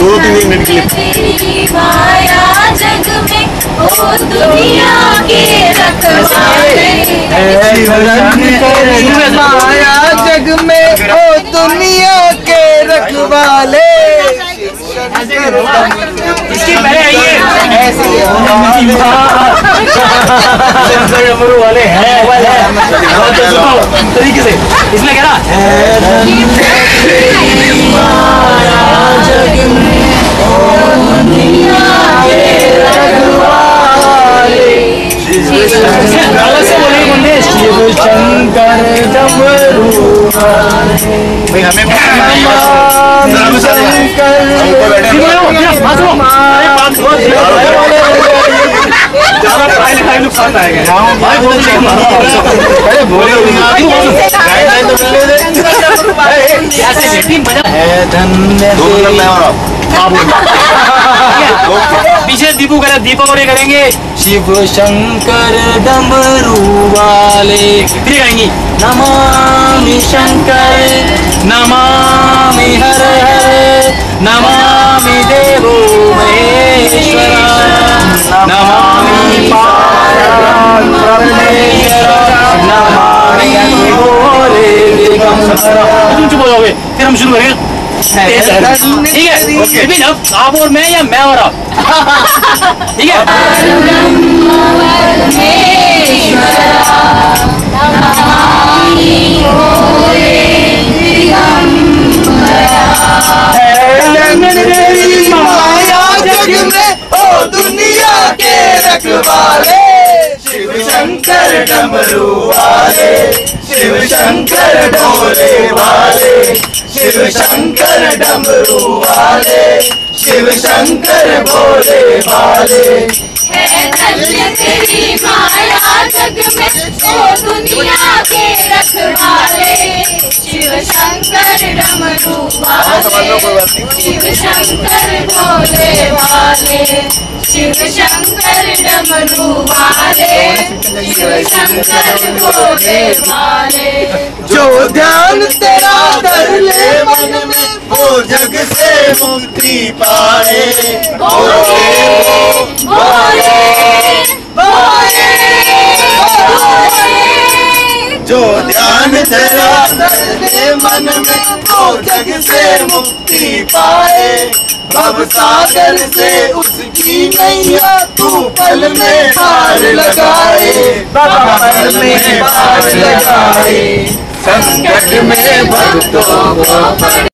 2-3 minute के लिए। माया जग में ओ दुनिया के रखवाले, माया जग में ओ दुनिया के रखवाले। इसके पहले आइए ऐसे वाले हैं तरीके से इसमें कह रहा शिव शंकर डमरू भाई हमें नुकसान आएगा भाई पीछे दीपू करे दीपक और ये करेंगे शिव शंकर डमरू वाले। फिर गाएंगी नमामि शंकर नमामि हर हर नमामि देवो महेश्वर नमामि पार्वतीश्वर नमामि भोले दिगंबर। तुम चुप हो जाओगे फिर हम शुरू करेंगे। ठीक है आप और मैं या मैं और आप ठीक है। माया जग में ओ दुनिया के रखवाले, शिव शंकर डमरू वाले, शिव शंकर भोले वाले, शिव शंकर डमरू वाले, शिव शंकर भोले वाले। है धन्य तेरी माया जग में ओ दुनिया के रखवाले, शिव शंकर डमरू वाले, शिव शंकर भोले वाले, शिव शंकर डमरू वाले, शिव शंकर भोले वाले। जो ध्यान तेरा धर ले मन में वो जग से मुक्ति पाए। भोले भोले भोले भोले। जो ध्यान तेरा धर ले मन में वो जग से मुक्ति पाए। भव सागर से उसकी नैया तू पल में पार लगाए, पल में पार लगाए। संकट में भक्तों को